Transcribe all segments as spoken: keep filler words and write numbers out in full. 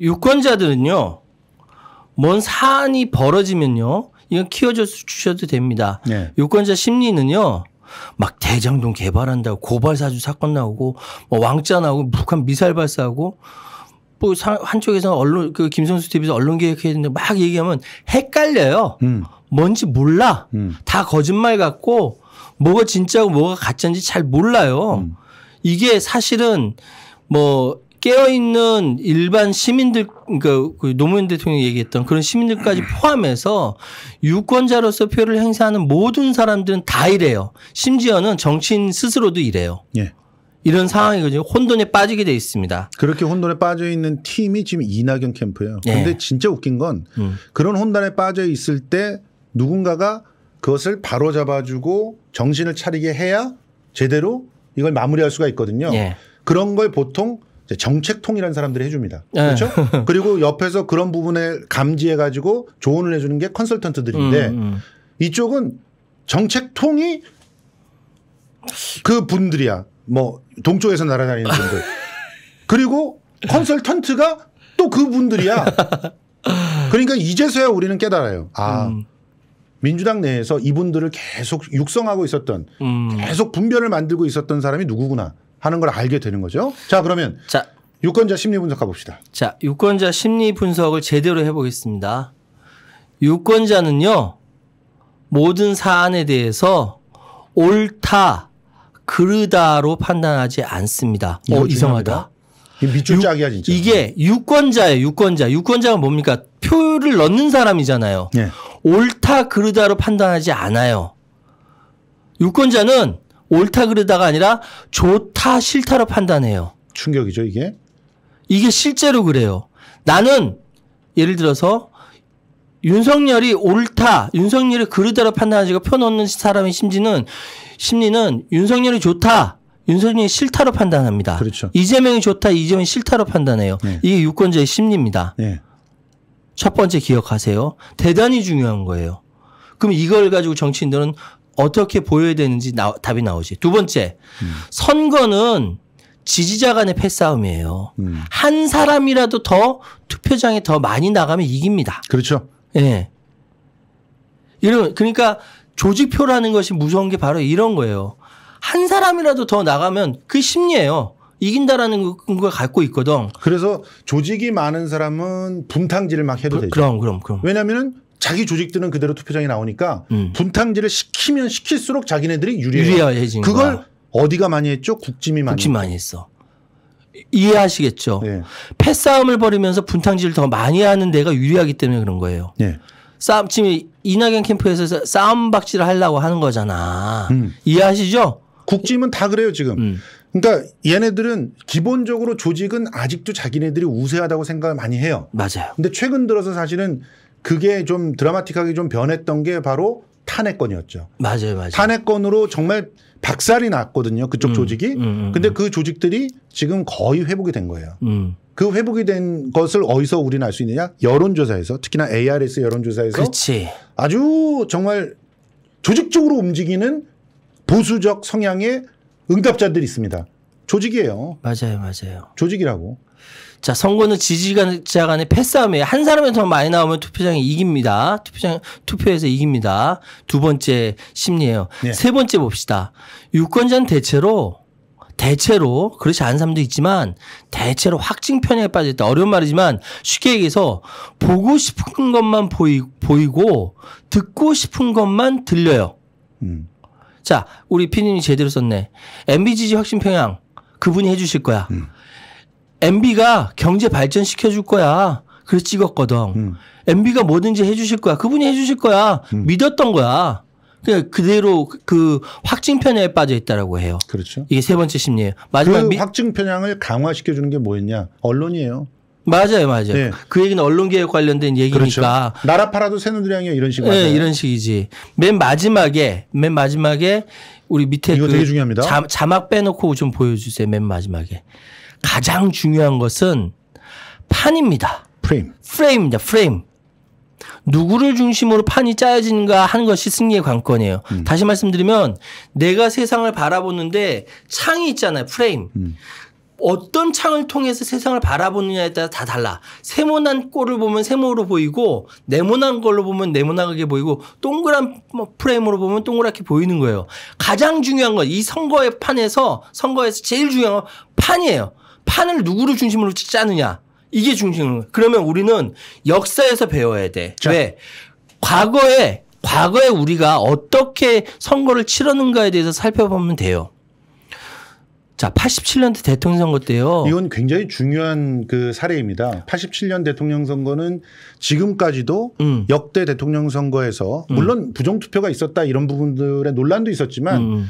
유권자들은요. 뭔 사안이 벌어지면요. 이건 키워주셔도 됩니다. 네. 유권자 심리는요. 막 대장동 개발한다고 고발사주 사건 나오고 뭐 왕자 나오고 북한 미사일 발사하고 뭐 한쪽에서는 언론 그 김성수 티비에서 언론 개혁해야 되는데 막 얘기하면 헷갈려요. 음. 뭔지 몰라. 음. 다 거짓말 같고 뭐가 진짜고 뭐가 가짜인지 잘 몰라요. 음. 이게 사실은 뭐 깨어있는 일반 시민들, 그러니까 그 노무현 대통령이 얘기했던 그런 시민들까지 포함해서 유권자로서 표를 행사하는 모든 사람들은 다 이래요. 심지어는 정치인 스스로도 이래요. 예. 이런 상황이거든요. 혼돈에 빠지게 돼 있습니다. 그렇게 혼돈에 빠져 있는 팀이 지금 이낙연 캠프예요. 그런데 예. 진짜 웃긴 건 음. 그런 혼돈에 빠져 있을 때 누군가가 그것을 바로잡아주고 정신을 차리게 해야 제대로 이걸 마무리할 수가 있거든요. 예. 그런 걸 보통 정책통이라는 사람들이 해줍니다. 그렇죠? 네. 그리고 옆에서 그런 부분에 감지해 가지고 조언을 해주는 게 컨설턴트들인데 음, 음. 이쪽은 정책통이 그 분들이야. 뭐 동쪽에서 날아다니는 분들. 그리고 컨설턴트가 또 그 분들이야. 그러니까 이제서야 우리는 깨달아요. 아 음. 민주당 내에서 이분들을 계속 육성하고 있었던 음. 계속 분별을 만들고 있었던 사람이 누구구나. 하는 걸 알게 되는 거죠. 자, 그러면 자, 유권자 심리 분석 가봅시다. 자, 유권자 심리 분석을 제대로 해보겠습니다. 유권자는요, 모든 사안에 대해서 옳다, 그르다로 판단하지 않습니다. 어, 이상하다. 밑줄 짝이야, 진짜. 이게 유권자예요, 유권자. 유권자가 뭡니까? 표를 넣는 사람이잖아요. 네. 옳다, 그르다로 판단하지 않아요. 유권자는 옳다 그르다가 아니라 좋다 싫다로 판단해요. 충격이죠 이게. 이게 실제로 그래요. 나는 예를 들어서 윤석열이 옳다 윤석열이 그르다로 판단하지고 표 넣는 사람의 심지는 심리는 윤석열이 좋다 윤석열이 싫다로 판단합니다. 그렇죠. 이재명이 좋다 이재명이 싫다로 판단해요. 네. 이게 유권자의 심리입니다. 네. 첫 번째 기억하세요. 대단히 중요한 거예요. 그럼 이걸 가지고 정치인들은 어떻게 보여야 되는지 나, 답이 나오지. 두 번째, 음. 선거는 지지자 간의 패싸움이에요. 음. 한 사람이라도 더 투표장에 더 많이 나가면 이깁니다. 그렇죠. 예. 네. 이런, 그러니까 조직표라는 것이 무서운 게 바로 이런 거예요. 한 사람이라도 더 나가면 그 심리예요. 이긴다라는 걸 갖고 있거든. 그래서 조직이 많은 사람은 분탕질을 막 해도 그, 되죠. 그럼, 그럼, 그럼. 왜냐면은 자기 조직들은 그대로 투표장에 나오니까 음. 분탕질을 시키면 시킬수록 자기네들이 유리해요. 유리해진 그걸 거야. 어디가 많이 했죠? 국짐이 많이 국짐 많이 했어. 이해하시겠죠. 네. 패싸움을 벌이면서 분탕질을 더 많이 하는 데가 유리하기 때문에 그런 거예요. 네. 싸움 지금 이낙연 캠프에서 싸움 박질을 하려고 하는 거잖아. 음. 이해하시죠? 국짐은 다 그래요 지금. 음. 그러니까 얘네들은 기본적으로 조직은 아직도 자기네들이 우세하다고 생각을 많이 해요. 맞아요. 근데 최근 들어서 사실은 그게 좀 드라마틱하게 좀 변했던 게 바로 탄핵건이었죠. 맞아요, 맞아요. 탄핵건으로 정말 박살이 났거든요. 그쪽 음, 조직이. 음, 음, 근데 그 조직들이 지금 거의 회복이 된 거예요. 음. 그 회복이 된 것을 어디서 우리는 알 수 있느냐? 여론조사에서 특히나 에이알에스 여론조사에서 그렇지. 아주 정말 조직적으로 움직이는 보수적 성향의 응답자들이 있습니다. 조직이에요. 맞아요, 맞아요. 조직이라고. 자, 선거는 지지자 간의 패싸움이에요. 한 사람이 더 많이 나오면 투표장에 이깁니다. 투표장, 투표에서 이깁니다. 두 번째 심리예요. 네. 세 번째 봅시다. 유권자는 대체로, 대체로, 그렇지 않은 사람도 있지만, 대체로 확증 편향에 빠져있다. 어려운 말이지만, 쉽게 얘기해서, 보고 싶은 것만 보이, 보이고, 듣고 싶은 것만 들려요. 음. 자, 우리 피디님이 제대로 썼네. 엠비 지지 확신 편향, 그분이 해주실 거야. 음. 엠비가 경제 발전 시켜줄 거야. 그래서 찍었거든. 음. 엠비가 뭐든지 해주실 거야. 그분이 해주실 거야. 음. 믿었던 거야. 그냥 그대로 그 확증 편향에 빠져 있다라고 해요. 그렇죠. 이게 세 번째 심리예요. 마지막 그 미... 확증 편향을 강화시켜 주는 게 뭐였냐? 언론이에요. 맞아요, 맞아요. 네. 그 얘기는 언론개혁 관련된 얘기니까. 그렇죠. 나라 팔아도 새누리당이요 이런 식으로. 네, 이런 식이지. 맨 마지막에, 맨 마지막에 우리 밑에 이거 그 되게 중요합니다. 자, 자막 빼놓고 좀 보여주세요. 맨 마지막에. 가장 중요한 것은 판입니다. 프레임. 프레임입니다. 프레임. 누구를 중심으로 판이 짜여지는가 하는 것이 승리의 관건이에요. 음. 다시 말씀드리면 내가 세상을 바라보는데 창이 있잖아요. 프레임. 음. 어떤 창을 통해서 세상을 바라보느냐에 따라 다 달라. 세모난 꼴을 보면 세모로 보이고 네모난 걸로 보면 네모나게 보이고 동그란 프레임으로 보면 동그랗게 보이는 거예요. 가장 중요한 건 이 선거의 판에서 선거에서 제일 중요한 건 판이에요. 판을 누구를 중심으로 짜느냐. 이게 중심으로. 그러면 우리는 역사에서 배워야 돼. 자. 왜? 과거에 과거에 우리가 어떻게 선거를 치렀는가에 대해서 살펴보면 돼요. 자, 팔십칠 년대 대통령 선거 때요. 이건 굉장히 중요한 그 사례입니다. 팔십칠 년 대통령 선거는 지금까지도 음. 역대 대통령 선거에서 물론 음. 부정투표가 있었다 이런 부분들의 논란도 있었지만 음.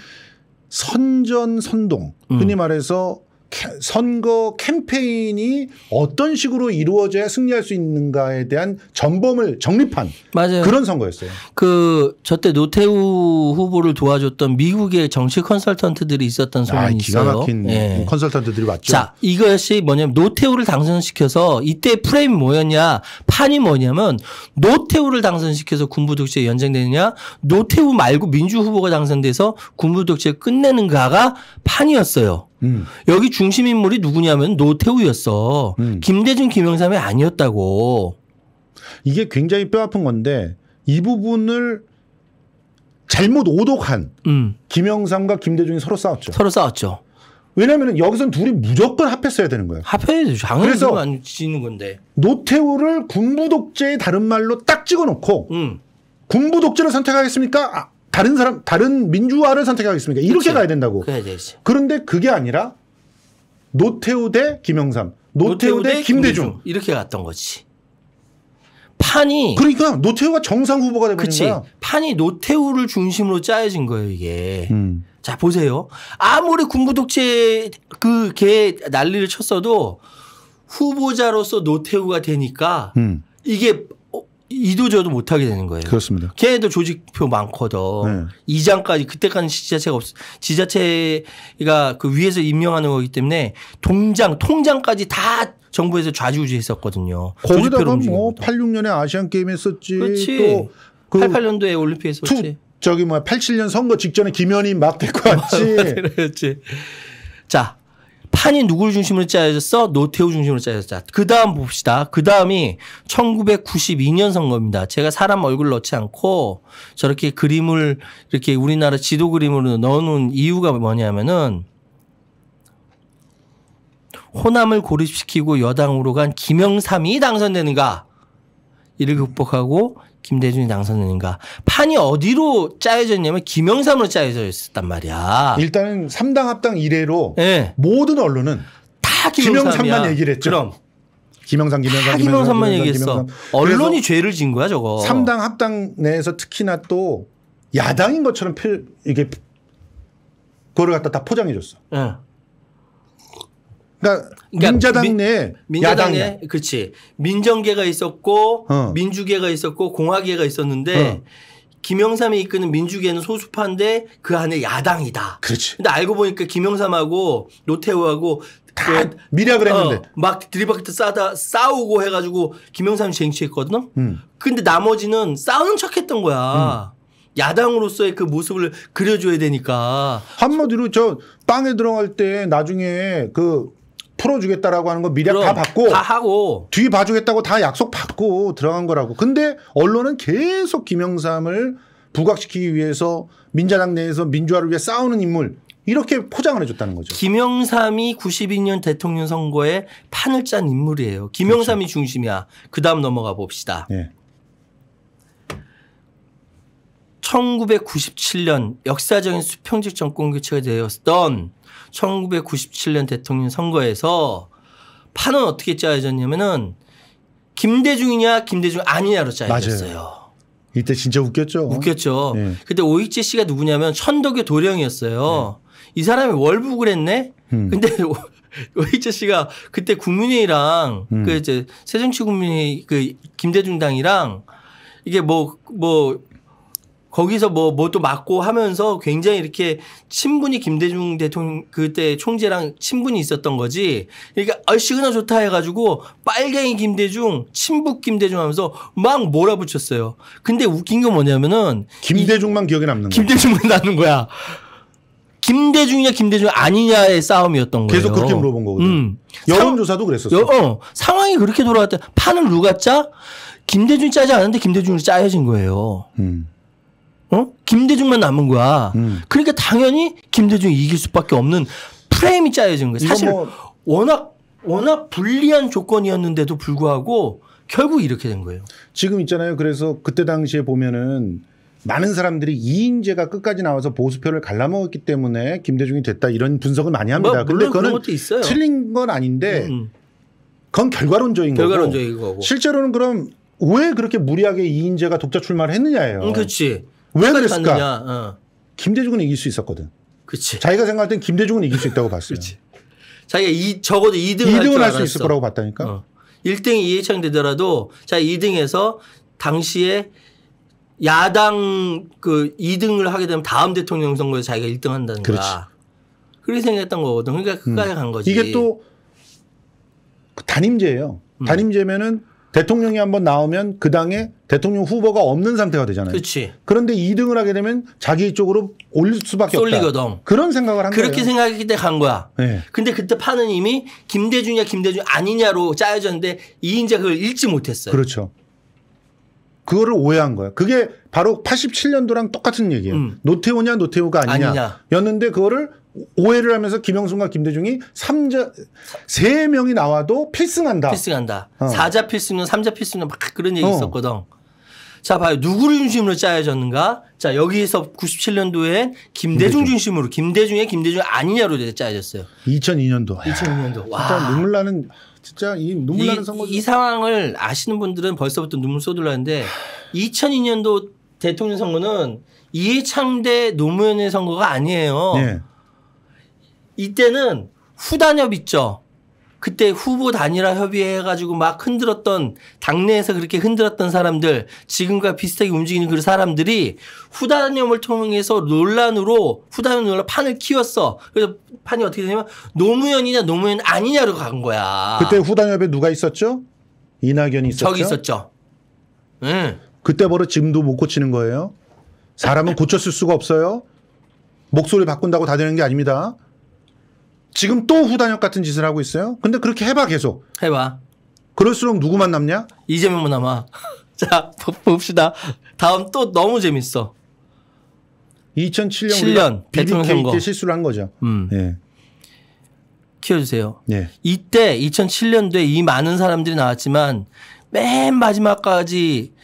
선전선동 흔히 말해서 선거 캠페인이 어떤 식으로 이루어져야 승리할 수 있는가에 대한 전범을 정립한 맞아요. 그런 선거였어요. 그 저 때 노태우 후보를 도와줬던 미국의 정치 컨설턴트들이 있었던 소문이 아, 기가 있어요. 막힌 예. 컨설턴트들이 맞죠. 자, 이것이 뭐냐면 노태우를 당선시켜서 이때 프레임이 뭐였냐 판이 뭐냐면 노태우를 당선시켜서 군부 독재에 연장되느냐 노태우 말고 민주 후보가 당선돼서 군부 독재를 끝내는가가 판이었어요. 음. 여기 중심 인물이 누구냐면 노태우였어. 음. 김대중, 김영삼이 아니었다고. 이게 굉장히 뼈아픈 건데 이 부분을 잘못 오독한 음. 김영삼과 김대중이 서로 싸웠죠. 서로 싸웠죠. 왜냐하면 여기서는 둘이 무조건 합했어야 되는 거예요. 합해야죠. 당연히 안 지는 건데. 노태우를 군부 독재의 다른 말로 딱 찍어놓고 음. 군부 독재를 선택하겠습니까? 아, 다른 사람, 다른 민주화를 선택하겠습니까? 이렇게 그치. 가야 된다고. 그래야 되지. 그런데 그게 아니라 노태우 대 김영삼, 노태우, 노태우 대 김대중. 김대중. 이렇게 갔던 거지. 판이. 그러니까 노태우가 정상 후보가 되버린 그치. 거야. 판이 노태우를 중심으로 짜여진 거예요, 이게. 음. 자, 보세요. 아무리 군부 독재 그 개 난리를 쳤어도 후보자로서 노태우가 되니까 음. 이게 이도저도 못하게 되는 거예요. 그렇습니다. 걔네도 조직표 많거든. 네. 이장까지 그때까지 지자체가 없, 지자체가 그 위에서 임명하는 거기 때문에 동장, 통장까지 다 정부에서 좌지우지했었거든요. 거기다가 뭐 팔십육 년에 아시안 게임 했었지. 그렇지. 또 그 팔십팔 년도에 올림픽 했었지. 저기 뭐야 팔십칠 년 선거 직전에 김현희 막 데리고 왔지. 그렇지. 자. 판이 누구를 중심으로 짜여졌어? 노태우 중심으로 짜여졌다. 그 다음 봅시다. 그 다음이 천구백구십이 년 선거입니다. 제가 사람 얼굴 넣지 않고 저렇게 그림을 이렇게 우리나라 지도 그림으로 넣어놓은 이유가 뭐냐면은 호남을 고립시키고 여당으로 간 김영삼이 당선되는가? 이를 극복하고 김대중이 당선되는가. 판이 어디로 짜여졌냐면 김영삼으로 짜여져 있었단 말이야. 일단은 삼 당 합당 이래로 네. 모든 언론은 다 김영삼만 얘기를 했죠. 그럼. 김영삼, 김영삼, 다 김영삼만 김영삼, 얘기했어. 김영삼. 언론이 죄를 진 거야 저거. 삼 당 합당 내에서 특히나 또 야당인 것처럼 필, 이게 그거를 갖다 다 포장해 줬어. 네. 그러니까, 그러니까 민자당 내 민자당 내 그렇지. 민정계가 있었고 어. 민주계가 있었고 공화계가 있었는데 어. 김영삼이 이끄는 민주계는 소수파인데 그 안에 야당이다. 그렇지. 근데 알고 보니까 김영삼하고 노태우하고 다 그, 미략을 했는데 어, 막 드리바퀴트 싸다 싸우고 해가지고 김영삼이 쟁취했거든. 음. 근데 나머지는 싸우는 척했던 거야. 음. 야당으로서의 그 모습을 그려줘야 되니까. 한마디로 저 빵에 들어갈 때 나중에 그 풀어주겠다라고 하는 거 미략 다 받고 다 하고 뒤 봐주겠다고 다 약속 받고 들어간 거라고. 근데 언론은 계속 김영삼을 부각시키기 위해서 민자당 내에서 민주화를 위해 싸우는 인물 이렇게 포장을 해줬다는 거죠. 김영삼이 구십이 년 대통령 선거에 판을 짠 인물이에요. 김영삼이 그렇죠. 중심이야. 그다음 넘어가 봅시다. 네. 천구백구십칠 년 역사적인 수평적 정권 교체가 되었던 천구백구십칠 년 대통령 선거에서 판은 어떻게 짜여졌냐면은 김대중이냐 김대중 아니냐로 짜여졌어요. 맞아요. 이때 진짜 웃겼죠. 웃겼죠. 네. 그때 오익재 씨가 누구냐면 천덕의 도령이었어요. 네. 이 사람이 월북을 했네. 음. 근데 오익재 씨가 그때 국민회의랑 음. 그 이제 새정치국민회의 그 김대중 당이랑 이게 뭐 뭐 거기서 뭐, 뭐 또 맞고 하면서 굉장히 이렇게 친분이 김대중 대통령 그때 총재랑 친분이 있었던 거지. 그러니까 아, 시그널 좋다 해가지고 빨갱이 김대중, 친북 김대중 하면서 막 몰아붙였어요. 근데 웃긴 건 뭐냐면은 김대중만 기억에 남는 거야. 김대중만 나는 거야. 김대중이냐 김대중 아니냐의 싸움이었던 거예요. 계속 그렇게 물어본 거거든요. 음. 여론조사도 그랬었어. 여, 어, 상황이 그렇게 돌아갔다. 판을 누가 짜? 김대중이 짜지 않았는데 김대중이 짜여진 거예요. 음. 어? 김대중만 남은 거야. 음. 그러니까 당연히 김대중이 이길 수밖에 없는 프레임이 짜여진 거예요. 사실 뭐 워낙 워낙 불리한 조건이었는데도 불구하고 결국 이렇게 된 거예요. 지금 있잖아요. 그래서 그때 당시에 보면은 많은 사람들이 이인재가 끝까지 나와서 보수표를 갈라먹었기 때문에 김대중이 됐다 이런 분석을 많이 합니다. 그런데 뭐, 그거는 틀린 건 아닌데 음. 그건 결과론적인, 결과론적인 거고. 거고. 실제로는 그럼 왜 그렇게 무리하게 이인재가 독자 출마를 했느냐예요. 음, 그렇지. 왜 그랬을까? 어. 김대중은 이길 수 있었거든. 그렇지. 자기가 생각할 땐 김대중은 이길 수 있다고 봤어요. 그렇지. 자기가 이, 적어도 이 등을 이 등을 할 수 있을 거라고 봤다니까. 어. 일 등이 이해창 되더라도 자 이 등에서 당시에 야당 그 이 등을 하게 되면 다음 대통령 선거에서 자기가 일 등 한다는 그렇지. 거야. 그렇게 생각했던 거거든. 그러니까 끝까지 음. 간 거지. 이게 또 단임제예요. 음. 단임제면은 대통령이 한번 나오면 그 당에 대통령 후보가 없는 상태가 되잖아요. 그렇지. 그런데 이 등을 하게 되면 자기 쪽으로 올릴 수밖에 쏠리거든. 없다. 그런 생각을 한 그렇게 거예요. 그렇게 생각했기 때문에 간 거야. 네. 근데 그때 판은 이미 김대중이냐 김대중 아니냐로 짜여졌는데 이인재 그걸 읽지 못했어요. 그렇죠. 그거를 오해한 거야. 그게 바로 팔십칠 년도랑 똑같은 얘기예요. 음. 노태우냐 노태우가 아니냐, 아니냐 였는데 그거를 오해를 하면서 김영순과 김대중이 삼자 세 명이 나와도 필승한다. 필승한다. 어. 사자 필승론, 삼자 필승론 막 그런 얘기 어. 있었거든. 자, 봐요. 누구를 중심으로 짜여졌는가? 자, 여기에서 구십칠 년도엔 김대중, 김대중. 중심으로 김대중의 김대중 아니냐로 짜여졌어요. 이천이 년도. 이천이 년도. 와. 진짜 눈물 나는 진짜 이 눈물 나는 선거. 이 상황을 아시는 분들은 벌써부터 눈물 쏟으려는데 이천이 년도 대통령 선거는 이해창 대 노무현의 선거가 아니에요. 네. 이때는 후단협 있죠. 그때 후보 단일화 협의해가지고 막 흔들었던 당내에서 그렇게 흔들었던 사람들 지금과 비슷하게 움직이는 그 사람들이 후단협을 통해서 논란으로 후단협 논란 판을 키웠어. 그래서 판이 어떻게 되냐면 노무현이냐 노무현 아니냐로 간 거야. 그때 후단협에 누가 있었죠? 이낙연이 있었죠. 저기 있었죠. 응. 그때 버릇 지금도 못 고치는 거예요. 사람은 고쳤을 수가 없어요. 목소리 바꾼다고 다 되는 게 아닙니다. 지금 또 후단협 같은 짓을 하고 있어요. 근데 그렇게 해봐 계속. 해봐. 그럴수록 누구만 남냐? 이재명만 남아. 자 봅시다. 다음 또 너무 재밌어. 이천칠 년, 칠 년 대통령 비비케이 선거. 때 실수를 한 거죠. 음. 네. 키워주세요. 네. 이때 이천칠 년도에 이 많은 사람들이 나왔지만 맨 마지막까지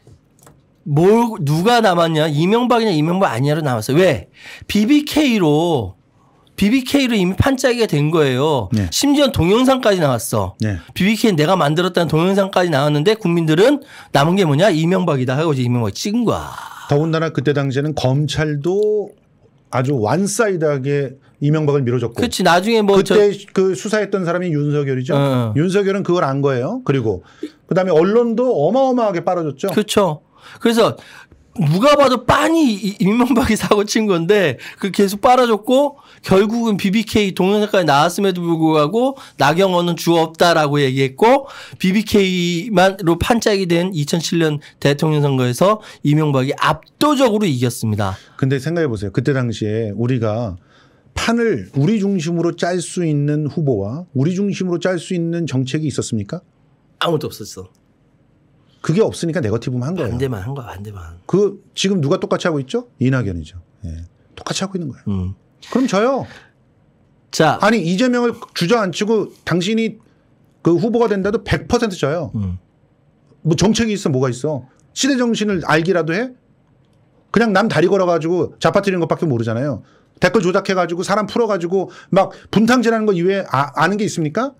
뭘 누가 남았냐? 이명박이냐 이명박 아니냐로 나왔어요. 왜? 비비케이로 비비케이로 이미 판짜기가 된 거예요. 네. 심지어 동영상까지 나왔어. 네. 비비케이 내가 만들었다는 동영상까지 나왔는데 국민들은 남은 게 뭐냐? 이명박이다 하고 이명박이 찍은 거야. 더군다나 그때 당시에는 검찰도 아주 완사이드하게 이명박을 밀어줬고. 그렇지. 나중에 뭐 그때 그 수사했던 사람이 윤석열이죠. 어. 윤석열은 그걸 안 거예요. 그리고 그다음에 언론도 어마어마하게 빨아줬죠. 그렇죠. 그래서 누가 봐도 빤히 이명박이 사고 친 건데 그 계속 빨아줬고 결국은 비비케이 동영상까지 나왔음에도 불구하고 나경원은 주 없다라고 얘기했고 비비케이만으로 판짝이 된 이천칠 년 대통령 선거에서 이명박이 압도적으로 이겼습니다. 근데 생각해 보세요. 그때 당시에 우리가 판을 우리 중심으로 짤 수 있는 후보와 우리 중심으로 짤 수 있는 정책이 있었습니까? 아무도 없었어. 그게 없으니까 네거티브만 한 거예요. 반대만 한 거야. 반대만. 그 지금 누가 똑같이 하고 있죠? 이낙연이죠. 예. 똑같이 하고 있는 거예요. 음. 그럼 져요. 자, 아니 이재명을 주저앉히고 당신이 그 후보가 된다도 백 퍼센트 져요. 음. 뭐 정책이 있어 뭐가 있어. 시대 정신을 알기라도 해? 그냥 남 다리 걸어가지고 잡아뜨리는 것밖에 모르잖아요. 댓글 조작해가지고 사람 풀어가지고 막 분탕질하는 거 이외에 아, 아는 게 있습니까?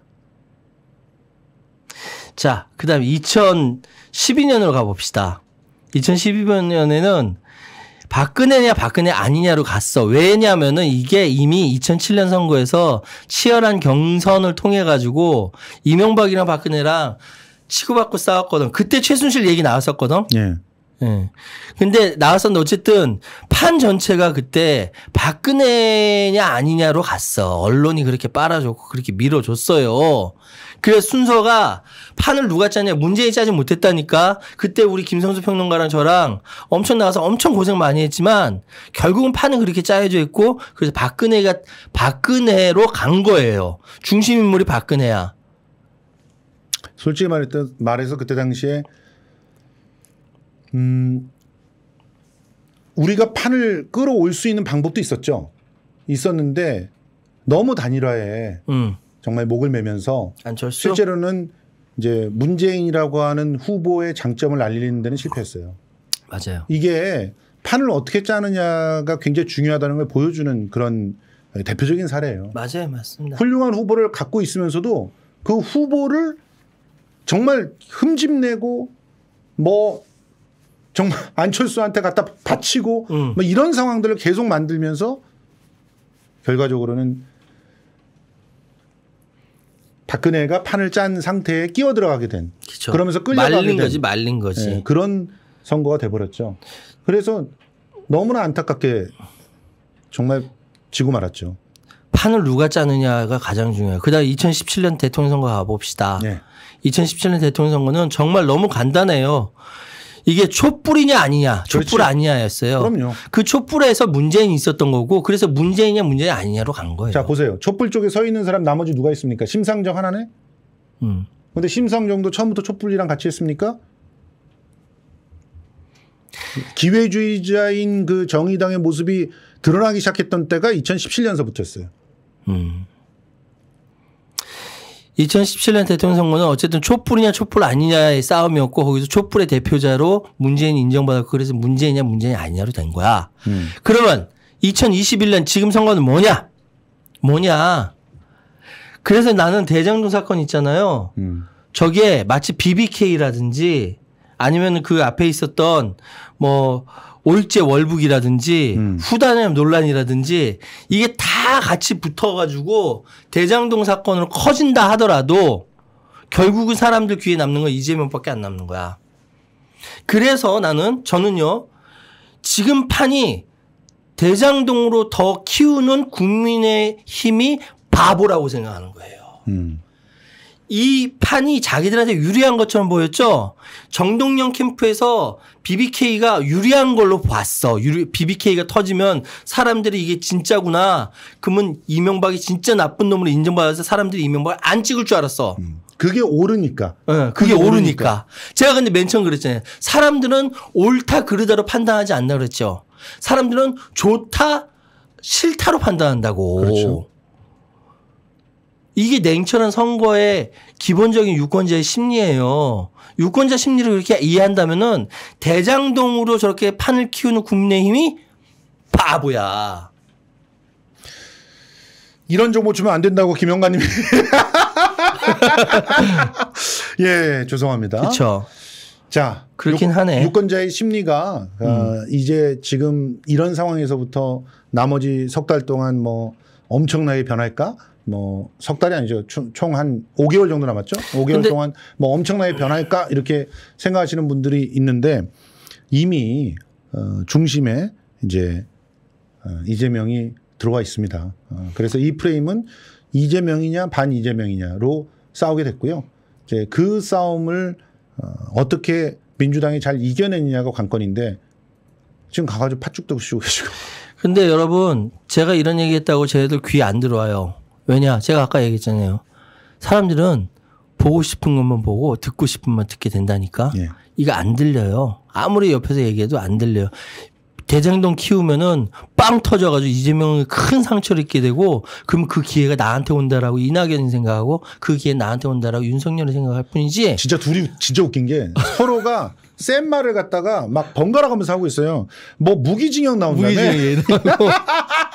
자, 그 다음에 이천십이 년으로 가봅시다. 이천십이 년에는 박근혜냐 박근혜 아니냐로 갔어. 왜냐면은 이게 이미 이천칠 년 선거에서 치열한 경선을 통해 가지고 이명박이랑 박근혜랑 치고받고 싸웠거든. 그때 최순실 얘기 나왔었거든. 예. 예. 근데 나왔었는데 어쨌든 판 전체가 그때 박근혜냐 아니냐로 갔어. 언론이 그렇게 빨아줬고 그렇게 밀어줬어요. 그래서 순서가 판을 누가 짜냐 문재인이 짜지 못했다니까. 그때 우리 김성수 평론가랑 저랑 엄청 나가서 엄청 고생 많이 했지만 결국은 판은 그렇게 짜여져 있고 그래서 박근혜가 박근혜로 간 거예요. 중심 인물이 박근혜야. 솔직히 말했 말해서 그때 당시에 음 우리가 판을 끌어올 수 있는 방법도 있었죠. 있었는데 너무 단일화에 음. 정말 목을 매면서 안철수? 실제로는 이제 문재인이라고 하는 후보의 장점을 알리는 데는 실패했어요. 맞아요. 이게 판을 어떻게 짜느냐가 굉장히 중요하다는 걸 보여주는 그런 대표적인 사례예요. 맞아요. 맞습니다. 훌륭한 후보를 갖고 있으면서도 그 후보를 정말 흠집내고 뭐 정말 안철수한테 갖다 바치고 음. 뭐 이런 상황들을 계속 만들면서 결과적으로는 박근혜가 판을 짠 상태에 끼어 들어가게 된. 그쵸. 그러면서 끌려가게 말린 된. 거지 말린 거지. 네, 그런 선거가 돼버렸죠. 그래서 너무나 안타깝게 정말 지고 말았죠. 판을 누가 짜느냐가 가장 중요해요. 그다음 이천십칠 년 대통령 선거 가봅시다. 네. 이천십칠 년 대통령 선거는 정말 너무 간단해요. 이게 촛불이냐 아니냐 촛불 그렇지. 아니냐였어요. 그럼요. 그 촛불에서 문재인이 있었던 거고 그래서 문재인이냐 문재인이 아니냐로 간 거예요. 자 보세요. 촛불 쪽에 서 있는 사람 나머지 누가 있습니까? 심상정 하나네. 음. 근데 심상정도 처음부터 촛불이랑 같이 했습니까? 기회주의자인 그 정의당의 모습이 드러나기 시작했던 때가 이천십칠 년서부터였어요. 음. 이천십칠 년 대통령 선거는 어쨌든 촛불이냐 촛불 아니냐의 싸움이었고 거기서 촛불의 대표자로 문재인이 인정받았고 그래서 문재인이냐 문재인이 아니냐로 된 거야. 음. 그러면 이천이십일 년 지금 선거는 뭐냐? 뭐냐? 그래서 나는 대장동 사건 있잖아요. 음. 저게 마치 비비케이라든지 아니면 그 앞에 있었던 뭐 올제 월북이라든지 음. 후단의 논란이라든지 이게 다 같이 붙어가지고 대장동 사건으로 커진다 하더라도 결국은 사람들 귀에 남는 건 이재명밖에 안 남는 거야. 그래서 나는 저는요 지금 판이 대장동으로 더 키우는 국민의 힘이 바보라고 생각하는 거예요. 음. 이 판이 자기들한테 유리한 것처럼 보였죠. 정동영 캠프에서 비비케이가 유리한 걸로 봤어. 유리, 비비케이가 터지면 사람들이 이게 진짜구나. 그러면 이명박이 진짜 나쁜 놈으로 인정받아서 사람들이 이명박을 안 찍을 줄 알았어. 음. 그게 옳으니까. 네, 그게, 그게 오르니까. 오르니까. 제가 근데 맨 처음 그랬잖아요. 사람들은 옳다 그르다로 판단하지 않나 그랬죠. 사람들은 좋다 싫다로 판단한다고. 그렇죠. 이게 냉철한 선거의 기본적인 유권자의 심리예요. 유권자 심리를 그렇게 이해한다면은 대장동으로 저렇게 판을 키우는 국민의힘이 바보야. 이런 정보 주면 안 된다고 김영관님이. 예, 죄송합니다. 그렇죠. 자, 그렇긴 유, 하네. 유권자의 심리가 음. 어, 이제 지금 이런 상황에서부터 나머지 석 달 동안 뭐 엄청나게 변할까? 뭐 석 달이 아니죠. 총 한 오 개월 정도 남았죠. 오 개월 동안 뭐 엄청나게 변할까 이렇게 생각하시는 분들이 있는데 이미 어, 중심에 이제 어, 이재명이 들어와 있습니다. 어, 그래서 이 프레임은 이재명이냐 반 이재명이냐로 싸우게 됐고요. 이제 그 싸움을 어, 어떻게 민주당이 잘 이겨내느냐가 관건인데 지금 가가지고 팥죽도 씌우고 계시고. 근데 여러분 제가 이런 얘기했다고 쟤네들 귀 안 들어와요. 왜냐? 제가 아까 얘기했잖아요. 사람들은 보고 싶은 것만 보고 듣고 싶은 것만 듣게 된다니까. 예. 이거 안 들려요. 아무리 옆에서 얘기해도 안 들려요. 대장동 키우면은 빵 터져가지고 이재명이 큰 상처를 입게 되고 그럼 그 기회가 나한테 온다라고 이낙연이 생각하고 그 기회 나한테 온다라고 윤석열이 생각할 뿐이지. 진짜 둘이 진짜 웃긴 게 서로가 센 말을 갖다가 막 번갈아 가면서 하고 있어요. 뭐 무기징역 나온다며. 무기징역.